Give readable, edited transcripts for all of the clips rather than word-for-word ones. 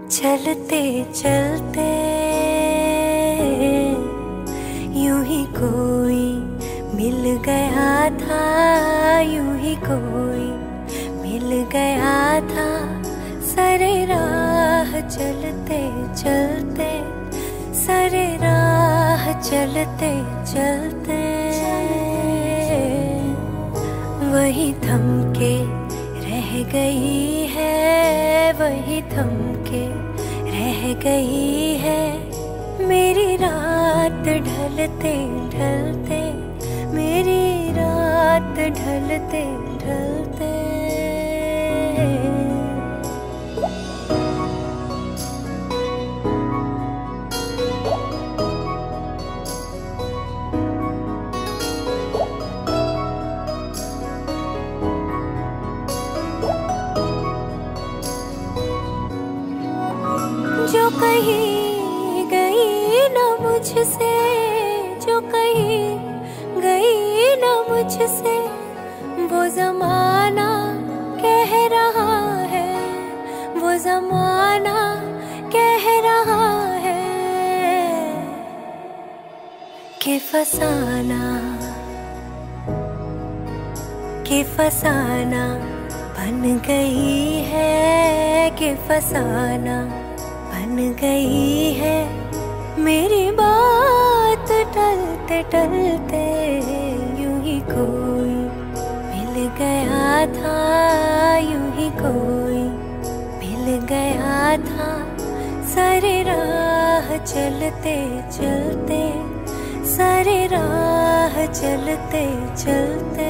चलते चलते यूं ही कोई मिल गया था, यूं ही कोई मिल गया था। सारे राह चलते चलते, सारे राह चलते चलते वही थम के रह गई है, वही थम के रह गई है मेरी रात ढलते ढलते, मेरी रात ढलते ढलते। जो कहीं गई न मुझसे, जो कहीं गई न मुझसे, वो ज़माना कह रहा है, वो ज़माना कह रहा है कि फसाना, कि फसाना बन गई है, कि फसाना बन गई है मेरी बात टलते टलते। यूं ही कोई मिल गया था, यूं ही कोई मिल गया था। सारे राह चलते चलते, सारे राह चलते चलते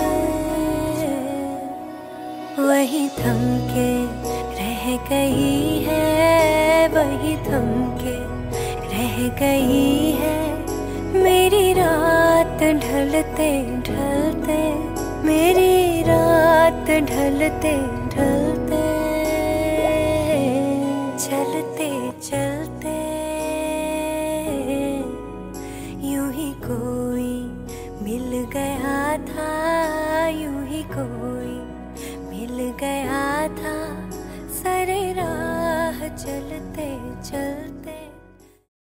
वही थम के रह गई है, वही थम के रह गई है मेरी रात ढलते ढलते, मेरी रात ढलते ढलते। चलते चलते यूं ही कोई मिल गया था, यूं ही कोई मिल गया था। सारे राह चलते चलते